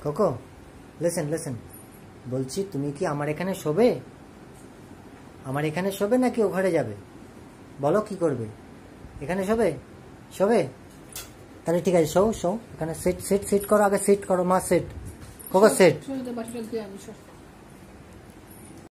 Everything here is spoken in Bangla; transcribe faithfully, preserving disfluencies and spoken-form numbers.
কোকো লিসেন লিসেন, বলছি তুমি কি আমার এখানে শোবে? আমার এখানে শোবে নাকি ও ঘরে যাবে? বলো কি করবে? এখানে শোবে? শোবে? তাহলে ঠিক আছে, শো শো এখানে সিট সিট সিট করো, আগে সিট করো মা, সিট কোকো সিট।